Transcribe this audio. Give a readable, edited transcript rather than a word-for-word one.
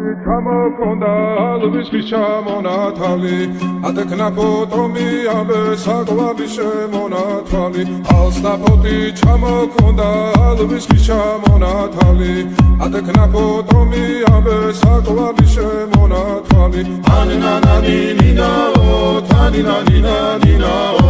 ჩამოქონდა ალვისის ჩამონათალი ადექნა ფოტომი ამბე საკვალი შემონათვალი ალსნაფოთი ჩამოქონდა ალვისის ჩამონათალი ადექნა ფოტომი ამბე საკვალი შემონათვალი ანინანანინინაო თანინანინანინაო